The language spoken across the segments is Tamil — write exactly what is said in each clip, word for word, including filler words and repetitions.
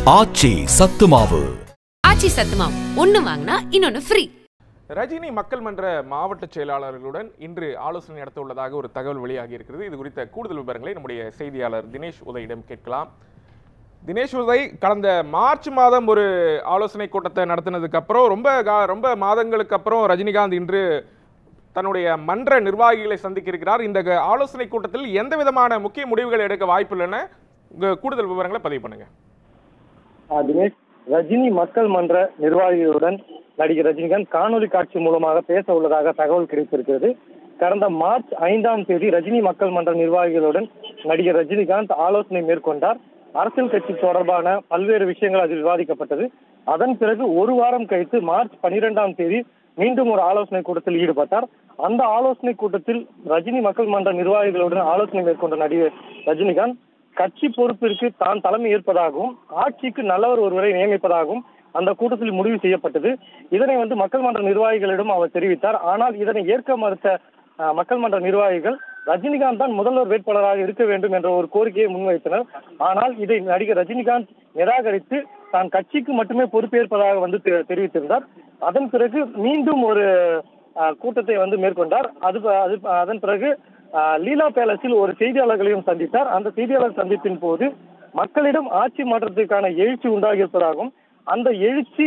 ஆச்சி சத்துமாவு. ஆச்சி சத்துமாவு ஒன்னு வாங்கினா இன்னொன்னு ஃப்ரீ. ரஜினி மக்கள் மன்ற மாவட்ட செயலாளர்களுடன் இன்று ஆலோசனை நடத்த உள்ளதாக ஒரு தகவல் வெளியாகி இருக்கிறது. இது குறித்த கூடுதல் விவரங்களை நம்முடைய செய்தியாளர் தினேஷ் உதயிடம் கேட்கலாம். தினேஷ் உதய், கடந்த மார்ச் மாதம் ஒரு ஆலோசனை கூட்டத்தை நடத்தினதுக்கு அப்புறம் ரொம்ப ரொம்ப மாதங்களுக்கு அப்புறம் ரஜினிகாந்த் இன்று தன்னுடைய மன்ற நிர்வாகிகளை சந்திக்க இருக்கிறார். இந்த ஆலோசனை கூட்டத்தில் எந்த விதமான முக்கிய முடிவுகள் எடுக்க வாய்ப்பு இல்லைன்னு கூடுதல் விவரங்களை பதிவு பண்ணுங்க. தினேஷ், ரஜினி மக்கள் மன்ற நிர்வாகிகளுடன் நடிகர் ரஜினிகாந்த் காணொலி காட்சி மூலமாக பேச உள்ளதாக தகவல் கிடைத்திருக்கிறது. கடந்த மார்ச் ஐந்தாம் தேதி ரஜினி மக்கள் மன்ற நிர்வாகிகளுடன் நடிகர் ரஜினிகாந்த் ஆலோசனை மேற்கொண்டார். அரசியல் கட்சி தொடர்பான பல்வேறு விஷயங்கள் அதில் விவாதிக்கப்பட்டது. அதன் பிறகு ஒரு வாரம் கழித்து மார்ச் பனிரெண்டாம் தேதி மீண்டும் ஒரு ஆலோசனை கூட்டத்தில் ஈடுபட்டார். அந்த ஆலோசனை கூட்டத்தில் ரஜினி மக்கள் மன்ற நிர்வாகிகளுடன் ஆலோசனை மேற்கொண்ட நடிகர் ரஜினிகாந்த் கட்சி பொறுப்பிற்கு தான் தலைமை ஏற்பதாகவும் ஆட்சிக்கு நல்லவர் ஒருவரை நியமிப்பதாகவும் அந்த கூட்டத்தில் முடிவு செய்யப்பட்டது. இதனை வந்து மக்கள் மன்ற நிர்வாகிகளிடம் அவர் தெரிவித்தார். ஆனால் இதனை ஏற்க மறுத்த மக்கள் மன்ற நிர்வாகிகள் ரஜினிகாந்த் தான் முதல்வர் வேட்பாளராக இருக்க வேண்டும் என்ற ஒரு கோரிக்கையை முன்வைத்தனர். ஆனால் இதை நடிகர் ரஜினிகாந்த் நிராகரித்து தான் கட்சிக்கு மட்டுமே பொறுப்பேற்பதாக வந்து தெரிவித்திருந்தார். அதன் பிறகு மீண்டும் ஒரு கூட்டத்தை வந்து மேற்கொண்டார். அது அதன் பிறகு லீலா பேலஸில் ஒரு செய்தியாளர்களையும் சந்தித்தார். அந்த செய்தியாளர் சந்திப்பின் போது மக்களிடம் ஆட்சி மாற்றத்திற்கான எழுச்சி உண்டாகியிருப்பதாகவும் அந்த எழுச்சி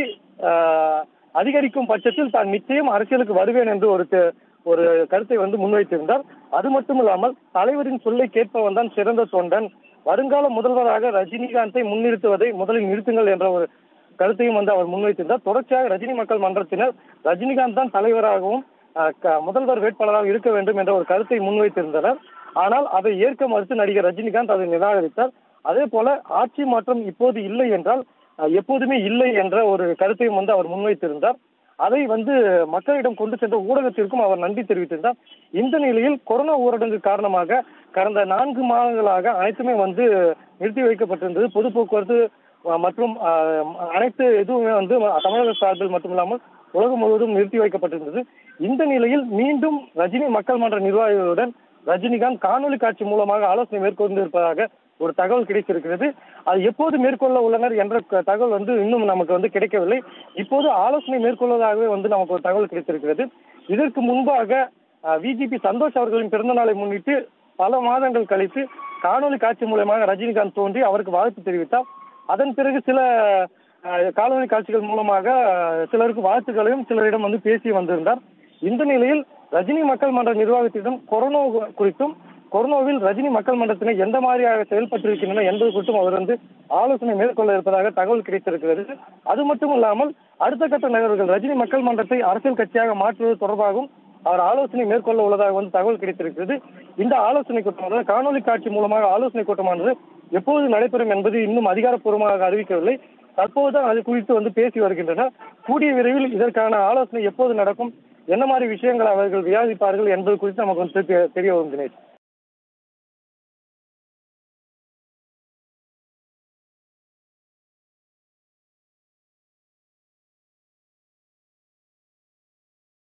அதிகரிக்கும் பட்சத்தில் தான் நிச்சயம் அரசியலுக்கு வருவேன் என்று ஒரு ஒரு கருத்தை வந்து முன்வைத்திருந்தார். அது மட்டும் இல்லாமல் தலைவரின் சொல்லை கேட்பவன் தான் சிறந்த தொண்டன், வருங்கால முதல்வராக ரஜினிகாந்தை முன்னிறுத்துவதை முதலில் நிறுத்துங்கள் என்ற ஒரு கருத்தையும் வந்து அவர் முன்வைத்திருந்தார். தொடர்ச்சியாக ரஜினி மக்கள் மன்றத்தினர் ரஜினிகாந்த் தான் தலைவராகவும் முதல்வர் வேட்பாளராக இருக்க வேண்டும் என்ற ஒரு கருத்தை முன்வைத்திருந்தனர். ஆனால் அதை ஏற்க மறுத்து நடிகர் ரஜினிகாந்த் அதை நிராகரித்தார். அதே போல ஆட்சி மாற்றம் இப்போது இல்லை என்றால் எப்போதுமே இல்லை என்ற ஒரு கருத்தையும் வந்து அவர் முன்வைத்திருந்தார். அதை வந்து மக்களிடம் கொண்டு சென்ற ஊடகத்திற்கும் அவர் நன்றி தெரிவித்திருந்தார். இந்த நிலையில் கொரோனா ஊரடங்கு காரணமாக கடந்த நான்கு மாதங்களாக அனைத்துமே வந்து நிறுத்தி வைக்கப்பட்டிருந்தது. பொது போக்குவரத்து மற்றும் அனைத்து எதுவுமே வந்து தமிழக சார்பில் மட்டுமில்லாமல் உலகம் முழுவதும் நிறுத்தி வைக்கப்பட்டிருந்தது. இந்த நிலையில் மீண்டும் ரஜினி மக்கள் மன்ற நிர்வாகிகளுடன் ரஜினிகாந்த் காணொலி காட்சி மூலமாக ஆலோசனை மேற்கொண்டிருப்பதாக ஒரு தகவல் கிடைத்திருக்கிறது. அது எப்போது மேற்கொள்ள உள்ளனர் என்ற தகவல் வந்து இன்னும் நமக்கு வந்து கிடைக்கவில்லை. இப்போது ஆலோசனை மேற்கொள்வதாகவே வந்து நமக்கு ஒரு தகவல் கிடைத்திருக்கிறது. இதற்கு முன்பாக விஜிபி சந்தோஷ் அவர்களின் பிறந்த நாளை முன்னிட்டு பல மாதங்கள் கழித்து காணொலி காட்சி மூலமாக ரஜினிகாந்த் தோன்றி அவருக்கு வாழ்த்து தெரிவித்தார். அதன் பிறகு சில காணொலி காட்சிகள் மூலமாக சிலருக்கு வாழ்த்துக்களையும் சிலரிடம் வந்து பேசி வந்திருந்தார். இந்த நிலையில் ரஜினி மக்கள் மன்ற நிர்வாகத்திடம் கொரோனா குறித்தும் கொரோனாவில் ரஜினி மக்கள் மன்றத்தினர் எந்த மாதிரியாக செயல்பட்டிருக்கின்றன என்பது குறித்தும் அவர் வந்து ஆலோசனை மேற்கொள்ள இருப்பதாக தகவல் கிடைத்திருக்கிறது. அது மட்டும் இல்லாமல் அடுத்த கட்ட நகர்வுகள் ரஜினி மக்கள் மன்றத்தை அரசியல் கட்சியாக மாற்றுவது தொடர்பாகவும் அவர் ஆலோசனை மேற்கொள்ள உள்ளதாக வந்து தகவல் கிடைத்திருக்கிறது. இந்த ஆலோசனை கூட்டம் காணொலி காட்சி மூலமாக ஆலோசனை கூட்டமானது எப்போது நடைபெறும் என்பது இன்னும் அதிகாரப்பூர்வமாக அறிவிக்கவில்லை. தற்போதுதான் அது குறித்து வந்து பேசி வருகின்றனர். கூடிய விரைவில் இதற்கான ஆலோசனை எப்போது நடக்கும், என்ன மாதிரி விஷயங்கள் அவர்கள் விவாதிப்பார்கள் என்பது குறித்து நமக்கு வந்து தெரிய வரும் தினேஷ்.